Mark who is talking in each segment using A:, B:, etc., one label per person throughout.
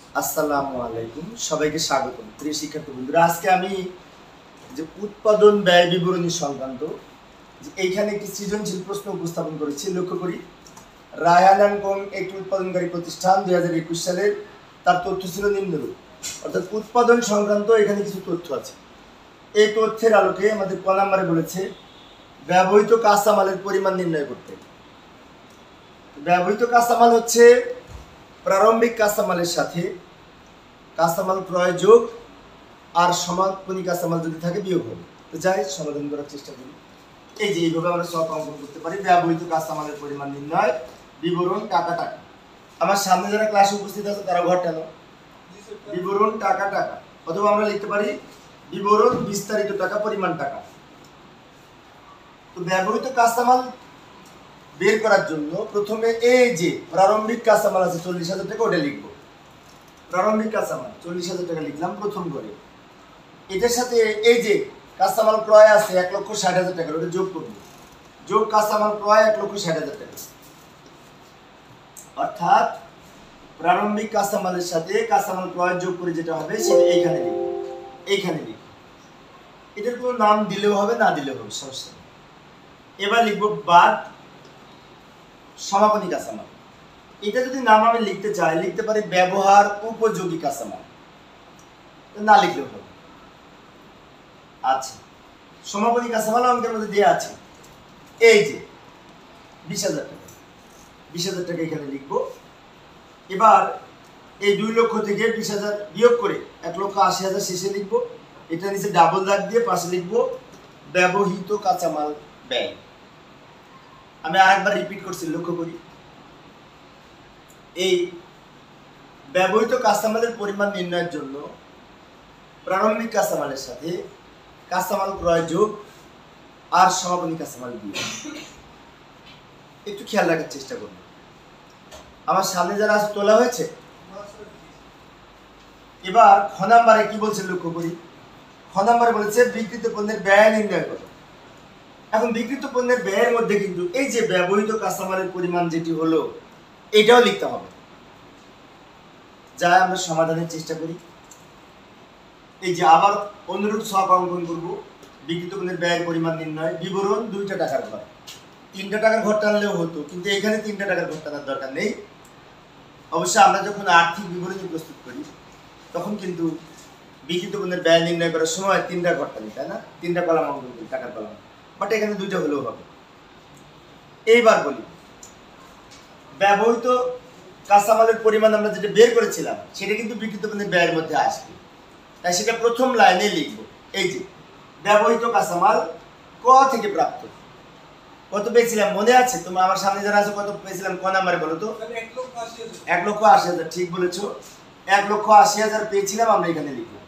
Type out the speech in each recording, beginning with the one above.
A: আসসালামু আলাইকুম, সবাইকে স্বাগতম। প্রিয় শিক্ষার্থী বন্ধুরা, আজকে আমি যে উৎপাদন ব্যয় বিবরণী সংক্রান্ত এইখানে একটি সৃজনশীল প্রশ্ন উপস্থাপন করেছি। লক্ষ্য করি, রায়হান অ্যান্ড কোং একটি উৎপাদনকারী প্রতিষ্ঠান 2021 সালের তার তথ্য ছিল নিম্নরূপ। অর্থাৎ উৎপাদন সংক্রান্ত এখানে কিছু তথ্য আছে। এই তথ্যের আলোকে আমাদের ক নাম্বারে বলেছে ব্যবহৃত কাঁচামালের পরিমাণ নির্ণয় করতে। ব্যবহৃত কাঁচামাল হচ্ছে প্রারম্ভিক কাঁচামালের সাথে কাঁচামাল ক্রয় যোগ আর সমাপনী কাঁচামাল যদি থাকে বিয়োগ হবে। তো যাই সমাধান করার চেষ্টা করি। এই যে এইভাবে আমরা সব অঙ্কন করতে পারি। ব্যবহৃত কাঁচামালের পরিমাণ নির্ণয়, বিবরণ টাকা টাকা। আমার সামনে যারা ক্লাসে উপস্থিত আছে তারা ঘর টানো। বিবরণ টাকা টাকা, অথবা আমরা লিখতে পারি বিবরণ বিস্তারিত টাকা পরিমাণ টাকা। তো ব্যবহৃত কাঁচামাল বের করার জন্য প্রথমে এই যে প্রারম্ভিক কাঁচামাল আছে 40,000 টাকা, ওটা লিখব। প্রারম্ভিক কাঁচামাল 40,000 টাকা লিখলাম প্রথম করে। এটার সাথে এই যে কাঁচামাল ক্রয় আছে 1,60,000 টাকা, ওটা যোগ করব। যোগ কাঁচামাল ক্রয় 1,60,000 টাকা। অর্থাৎ প্রারম্ভিক কাঁচামালের সাথে কাঁচামাল ক্রয় যোগ করে যেটা হবে সেটা এইখানে লিখব। এইখানে লিখব। এটার কোনো নাম দিলেও হবে, না দিলেও হবে, সমস্যা নেই। এবার লিখব বাদ সমাপনী কাঁচামাল। এটা যদি নাম আমি লিখতে চাই, লিখতে পারি ব্যবহার উপযোগী কাঁচামাল, না লিখলেও হবে। আচ্ছা, সমাপনী কাঁচামাল অঙ্কের মধ্যে দেওয়া আছে এই যে 20,000 টাকা। 20,000 টাকা এখানে লিখবো। এবার এই 2 লক্ষ থেকে 20,000 বিয়োগ করে 1,80,000 শেষে লিখবো। এটা নিচে ডাবল দাগ দিয়ে পাশে লিখবো ব্যবহৃত কাঁচামাল ব্যয়। আমি আরেকবার রিপিট করছি, লক্ষ্য করি। এই ব্যবহৃত কাঁচামালের পরিমাণ নির্ণয়ের জন্য প্রারম্ভিক কাঁচামালের সাথে কাঁচামাল ক্রয় যোগ আর সমাপনী কাঁচামাল বিয়োগ। একটু খেয়াল রাখার চেষ্টা করুন। আমার সামনে যারা আছে তোলা হয়েছে। এবার খ নাম্বারে কি বলছে লক্ষ্য করি। খ নাম্বারে বলেছে বিক্রিত পণ্যের ব্যয় নির্ণয় করো। এখন বিক্রিত পণ্যের ব্যয়ের মধ্যে কিন্তু এই যে ব্যবহৃত কাঁচামালের পরিমাণ যেটি হলো এটাও লিখতে হবে। যা আমরা সমাধানের চেষ্টা করি। এই যে আবার অনুরূপ ছক অঙ্কন করব। বিক্রিত পণ্যের ব্যয়ের পরিমাণ নির্ণয়, বিবরণ 2টা টাকার ঘর। 3টা টাকার ঘর টানলেও হতো, কিন্তু এখানে 3টা টাকার ঘর টানার দরকার নেই। অবশ্য আমরা যখন আর্থিক বিবরণী প্রস্তুত করি তখন কিন্তু বিক্রিত পণ্যের ব্যয় নির্ণয় করার সময় 3টা ঘর টানি, তাই না? 3টা কলাম অঙ্কন করি, টাকার কলাম। বাট এখানে 2টা হলেও হবে। এইবার বলি, ব্যবহৃত কাঁচামালের পরিমাণ আমরা যেটা বের করেছিলাম সেটা কিন্তু বিক্রিত পণ্যের ব্যয়ের মধ্যে আসবে। তাই সেটা প্রথম লাইনে লিখবো। এই যে ব্যবহৃত কাঁচামাল ক থেকে প্রাপ্ত। কত পেয়েছিলাম মনে আছে? তোমরা আমার সামনে যারা আছে কত পেয়েছিলাম ক নাম্বারে বলো তো? 1,80,000। ঠিক বলেছো, 1,80,000 পেয়েছিলাম, আমরা এখানে লিখলাম।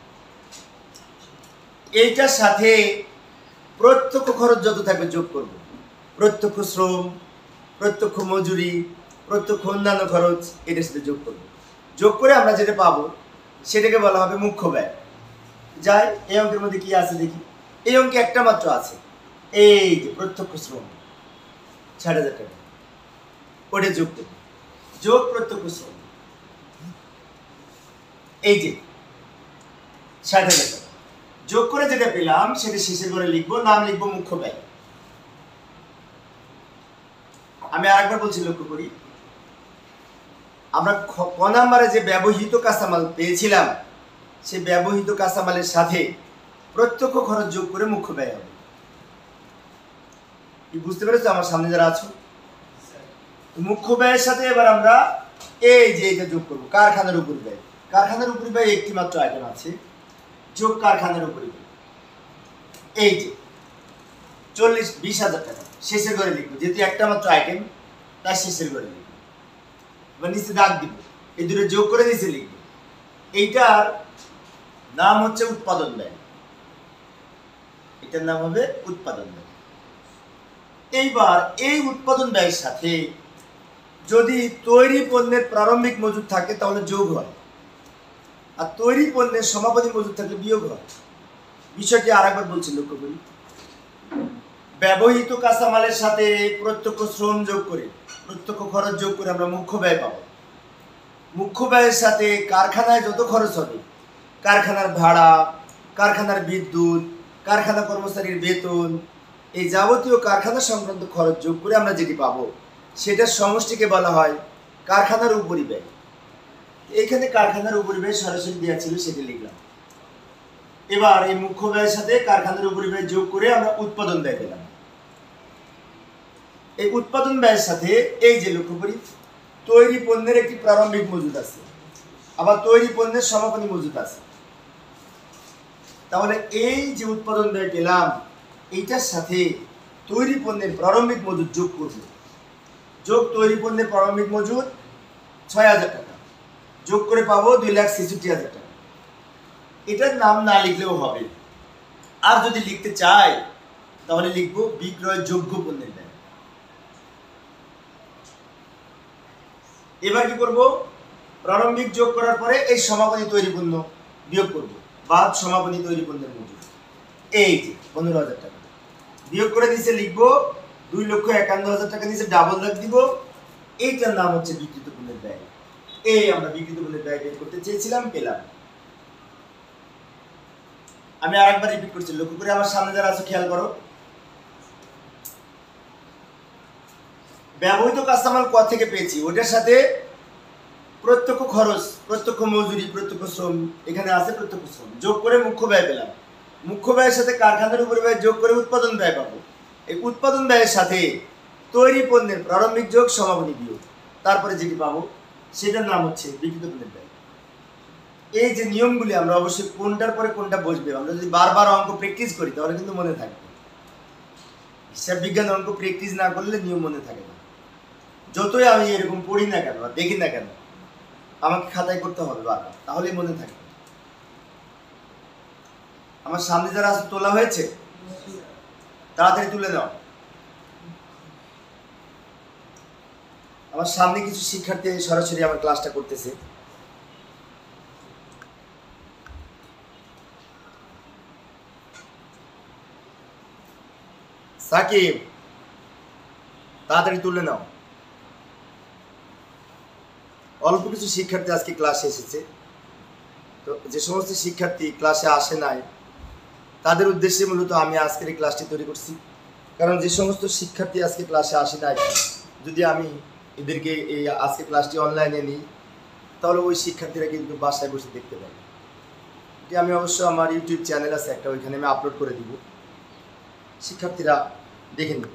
A: এইটার সাথে প্রত্যক্ষ খরচ যত থাকবে যোগ করব। প্রত্যক্ষ শ্রম, প্রত্যক্ষ মজুরি, প্রত্যক্ষ অন্যান্য খরচ এটার সাথে যোগ করব। যোগ করে আমরা যেটা পাবো সেটাকে বলা হবে মুখ্য ব্যয়। যাই এই অঙ্কের মধ্যে কি আছে দেখি। এই অঙ্কে একটা মাত্র আছে, এই যে প্রত্যক্ষ শ্রম 60,000 টাকা। ওটা যোগ করব। যোগ প্রত্যক্ষ শ্রম, এই যে 60,000 টাকা। যোগ করে যেটা পেলাম সেটা শেষের ঘরে লিখবো, নাম লিখবো মুখ্য ব্যয়। আমি আরেকবার বলছি, লক্ষ্য করি। আমরা ক নাম্বারে যে ব্যবহৃত কাঁচামাল পেয়েছিলাম সেই ব্যবহৃত কাঁচামালের সাথে প্রত্যক্ষ খরচ যোগ করে মুখ্য ব্যয় হবে। কি বুঝতে পেরেছো আমার সামনে যারা আছো? মুখ্য ব্যয়ের সাথে এবার আমরা এই যে এটা যোগ করবো, কারখানার উপর ব্যয়। কারখানার উপর ব্যয় একটি মাত্র আইটেম আছে, যোগ কারখানার উপর ব্যয়। এই যে 20,000 টাকা শেষের ঘরে লিখবো, যেহেতু একটা মাত্র আইটেম তার শেষের ঘরে লিখবো। এবার নিচে দাগ দিব, এই দুটো যোগ করে নিচে লিখবো। এইটার নাম হচ্ছে উৎপাদন ব্যয়। এটার নাম হবে উৎপাদন ব্যয়। এইবার এই উৎপাদন ব্যয়ের সাথে যদি তৈরি পণ্যের প্রারম্ভিক মজুদ থাকে তাহলে যোগ হয়, আর তৈরি পণ্যের সমাপনী মজুদ থাকলে বিয়োগ হয়। বিষয়টি আরেকবার বলছি, লক্ষ্য করি। ব্যবহৃত কাঁচামালের সাথে প্রত্যক্ষ শ্রম যোগ করে, প্রত্যক্ষ খরচ যোগ করে আমরা মুখ্য ব্যয় পাবো। মুখ্য ব্যয়ের সাথে কারখানায় যত খরচ হবে, কারখানার ভাড়া, কারখানার বিদ্যুৎ, কারখানা কর্মচারীর বেতন, এই যাবতীয় কারখানা সংক্রান্ত খরচ যোগ করে আমরা যেটি পাবো সেটার সমষ্টিকে বলা হয় কারখানার উপরিব্যয়। এখানে কারখানার উপরিব্যয় সরাসরি দেওয়া ছিল, সেটি লিখলাম। এবার এই মুখ্য ব্যয়ের সাথে কারখানার উপরিব্যয় যোগ করে আমরা উৎপাদন ব্যয় পেলাম। এই উৎপাদন ব্যয়ের সাথে এই যে লক্ষ্য করি, তৈরি পণ্যের একটি প্রারম্ভিক মজুদ আছে, আবার তৈরি পণ্যের সমাপনী মজুদ আছে। তাহলে এই যে উৎপাদন ব্যয় পেলাম, এইটার সাথে তৈরি পণ্যের প্রারম্ভিক মজুদ যোগ করব। যোগ তৈরি পণ্যের প্রারম্ভিক মজুদ ৬,০০০ টাকা, যোগ করে পাবো ২,৬৬,০০০ টাকা। এটার নাম না লিখলেও হবে, আর যদি লিখতে চাই তাহলে লিখবো বিক্রয় যোগ্য পণ্যের ব্যয়। এবার কি করব, প্রারম্ভিক যোগ করার পরে এই সমাপনী তৈরি পণ্য বিয়োগ করব, বাদ সমাপনী তৈরি পণ্যের মজুদ। এই যে ১৫,০০০ টাকা বিয়োগ করে নিচে লিখবো ২,৫১,০০০ টাকা, নিচে ডাবল দাগ দিব। এইটার নাম হচ্ছে বিক্রিত পণ্যের ব্যয়। এই আমরা বিক্রিত পণ্যের ব্যয় বের করতে চেয়েছিলাম, পেলাম। আমি আরেকবার রিপিট করছি, লক্ষ্য করে আমার সামনে যারা আছে খেয়াল করো। ব্যবহৃত কাঁচামাল ক থেকে পেয়েছি, ওটার সাথে প্রত্যক্ষ খরচ, প্রত্যক্ষ মজুরি, প্রত্যক্ষ শ্রম, এখানে আছে প্রত্যক্ষ শ্রম, যোগ করে মুখ্য ব্যয় পেলাম। মুখ্য ব্যয়ের সাথে কারখানার উপর ব্যয় যোগ করে উৎপাদন ব্যয় পাবো। এই উৎপাদন ব্যয়ের সাথে তৈরি পণ্যের প্রারম্ভিক যোগ সমাপনী বিয়োগ, তারপরে যেটি পাবো সেটার নাম হচ্ছে বিক্রিত পণ্যের ব্যয়। এই যে নিয়মগুলি আমরা অবশ্যই কোনটার পরে কোনটা বসবে, আমরা যদি বারবার অঙ্ক প্র্যাকটিস করি তাহলে কিন্তু মনে থাকবে। হিসাব বিজ্ঞান অঙ্ক প্র্যাকটিস না করলে নিয়ম মনে থাকে না। যতই আমি এরকম পড়ি না কেন, দেখি না কেন, আমাকে খাতায় করতে হবে বারবার, তাহলেই মনে থাকবে। আমার সামনে যারা আছে তোলা হয়েছে, তাড়াতাড়ি তুলে নাও। আমার সামনে কিছু শিক্ষার্থী সরাসরি আমার ক্লাসটা করতেছে। সাকিব, তাড়াতাড়ি তুলে নাও। অল্প কিছু শিক্ষার্থী আজকে ক্লাসে এসেছে, তো যে সমস্ত শিক্ষার্থী ক্লাসে আসে নাই তাদের উদ্দেশ্যে মূলত আমি আজকের এই ক্লাসটি তৈরি করছি। কারণ যে সমস্ত শিক্ষার্থী আজকে ক্লাসে আসে নাই, যদি আমি এদেরকে এই আজকে ক্লাসটি অনলাইনে নিই তাহলে ওই শিক্ষার্থীরা কিন্তু বাসায় বসে দেখতে পাবে। এটি আমি অবশ্য আমার ইউটিউব চ্যানেল আছে একটা, ওইখানে আমি আপলোড করে দিব, শিক্ষার্থীরা দেখে নেবে।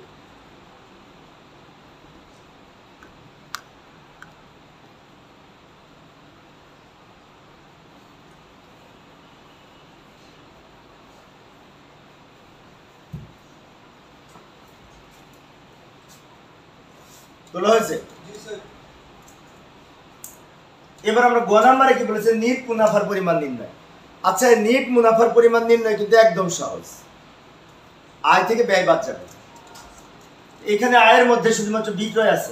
A: তোলা হয়েছে? এবার আমরা গ নাম্বারে কি বলেছে, নিট মুনাফার পরিমাণ নির্ণয়। আচ্ছা, নিট মুনাফার পরিমাণ নির্ণয় কিন্তু একদম সহজ, আয় থেকে ব্যয় বাদ যাবে। এখানে আয়ের মধ্যে শুধুমাত্র বিক্রয় আছে।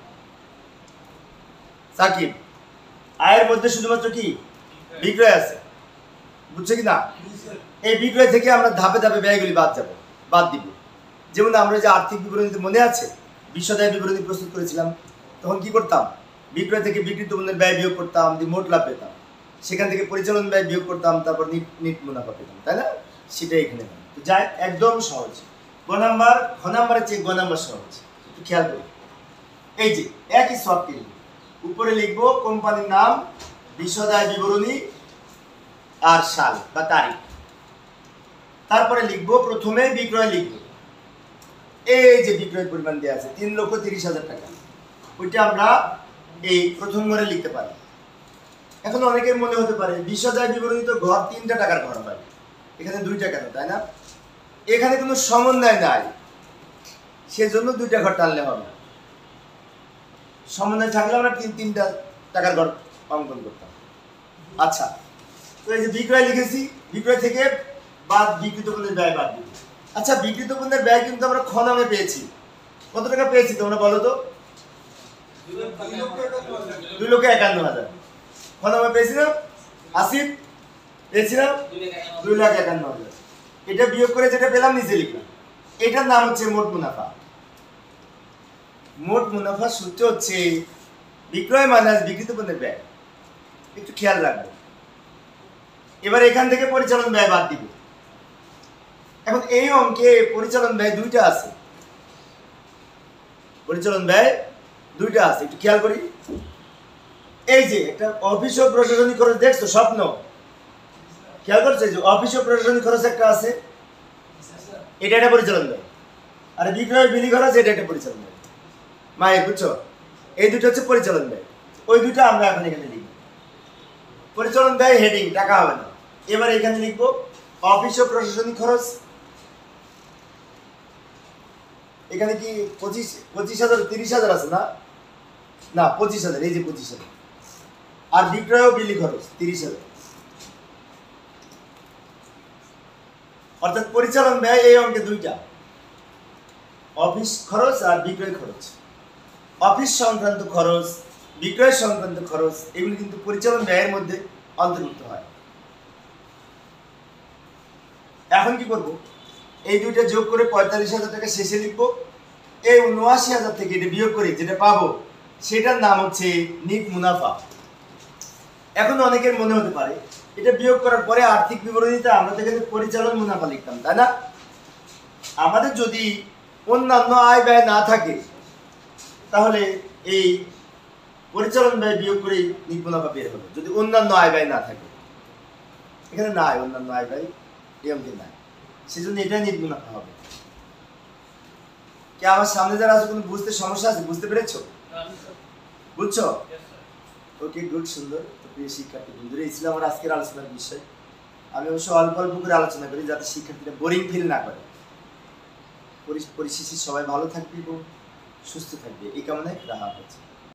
A: সাকিব, আয়ের মধ্যে শুধুমাত্র কি বিক্রয় আছে, বুঝছো কি না? এই বিক্রয় থেকে আমরা ধাপে ধাপে ব্যয়গুলি বাদ দিব। যেমন আমরা যে আর্থিক বিবরণীতে মনে আছে বিশদায় বিবরণী প্রস্তুত করেছিলাম, তখন কি করতাম, বিক্রয় থেকে বিক্রিত পণ্যের ব্যয় বিয়োগ করতাম, মোট লাভ পেতাম, সেখান থেকে পরিচালন ব্যয় বিয়োগ করতাম, তারপর নিট মুনাফা পেতাম, তাই না? সেটাই এখানে যায়, একদম সহজ। গ নাম্বারের চেয়ে গ নাম্বার সহজ, একটু খেয়াল করি। এই যে একই শর্তে উপরে লিখবো কোম্পানির নাম, বিশদায় বিবরণী আর সাল বা তারিখ, তারপরে লিখবো প্রথমে বিক্রয় লিখবো। এই যে বিক্রয় পরিমাণ দেওয়া আছে 3,30,000 টাকা, ওইটা আমরা এই প্রথম ঘরে লিখতে পারি। এখন অনেকের মনে হতে পারে বিশদায় বিবরণী তো ঘর 3টা টাকার ঘর হয়, এখানে 2টা কেন, তাই না? এখানে কোনো সমন্বয় নাই, সেজন্য 2টা ঘর টানলে হবে। সমন্বয় থাকলে আমরা 3টা টাকার ঘর অঙ্কন করতাম। আচ্ছা, তো এই যে বিক্রয় লিখেছি, বিক্রয় থেকে বাদ বিক্রিত পণ্যের ব্যয় বাদ দিব। আচ্ছা, বিক্রিত পণ্যের ব্যয় কিন্তু আমরা খ নামে পেয়েছি। কত টাকা পেয়েছি তোমরা বলো তো? 2,51,000। খ নামে পেয়েছি না? আসিফ পেয়েছি না? 2,51,000। এটা বিয়োগ করে যেটা পেলাম নিচে লিখলাম, এটার নাম হচ্ছে মোট মুনাফা। মোট মুনাফার সূত্র হচ্ছে বিক্রয় মাইনাস বিক্রিত পণ্যের ব্যয়। একটু খেয়াল রাখবো। এবার এখান থেকে পরিচালন ব্যয় বাদ দিব। এখন এই অঙ্কে পরিচালন ব্যয় দুইটা আছে, পরিচালন ব্যয় দুইটা আছে, একটু খেয়াল করি। এই যে একটা অফিস ও প্রশাসনিক খরচ দেখছো স্বপ্ন, খেয়াল করছো? যে অফিস ও প্রশাসনিক খরচ একটা আছে, এটা একটা পরিচালন ব্যয়। আর বিক্রয় বিলি খরচ এটা একটা পরিচালন ব্যয়। মায়ের বুঝছো? এই দুটো হচ্ছে পরিচালন ব্যয়। ওই দুটো আমরা এখন এখানে লিখব। পরিচালন ব্যয় হেডিং, টাকা হবে না। এবার এখানে লিখবো অফিস ও প্রশাসনিক খরচ। এখানে কি 25,000 30,000 আছে না? না, 25,000, এই যে 25,000। আর বিক্রয় ও বিলি খরচ 30,000। অর্থাৎ পরিচালন ব্যয় এই অঙ্কে দুইটা, অফিস খরচ আর বিক্রয় খরচ। অফিস সংক্রান্ত খরচ, বিক্রয় সংক্রান্ত খরচ এগুলি কিন্তু পরিচালন ব্যয়ের মধ্যে অন্তর্ভুক্ত হয়। এখন কি করব? এই দুইটা যোগ করে 45,000 টাকা শেষে লিখবো। এই 79,000 থেকে এটা বিয়োগ করে যেটা পাবো সেটার নাম হচ্ছে নিট মুনাফা। এখন অনেকের মনে হতে পারে এটা বিয়োগ করার পরে আর্থিক বিবরণীতে আমরা তো এখানে পরিচালন মুনাফা লিখতাম, তাই না? আমাদের যদি অন্যান্য আয় ব্যয় না থাকে তাহলে এই পরিচালন ব্যয় বিয়োগ করে নিট মুনাফা বের হবে, যদি অন্যান্য আয় ব্যয় না থাকে। এখানে নাই অন্যান্য আয় ব্যয়, এই অঙ্কে নাই, সেজন্য এটা নিট মুনাফা হবে। কি আমার সামনে যারা আছে কোনো বুঝতে সমস্যা আছে? বুঝতে পেরেছো? বুঝছো? ওকে, গুড, সুন্দর। তো প্রিয় শিক্ষার্থী বন্ধুরা, এই ছিল আমার আজকের আলোচনার বিষয়। আমি অবশ্য অল্প অল্প করে আলোচনা করি যাতে শিক্ষার্থীরা বোরিং ফিল না করে। পরিশেষে সবাই ভালো থাকবে এবং সুস্থ থাকবে এই কামনায় রাখা হচ্ছে।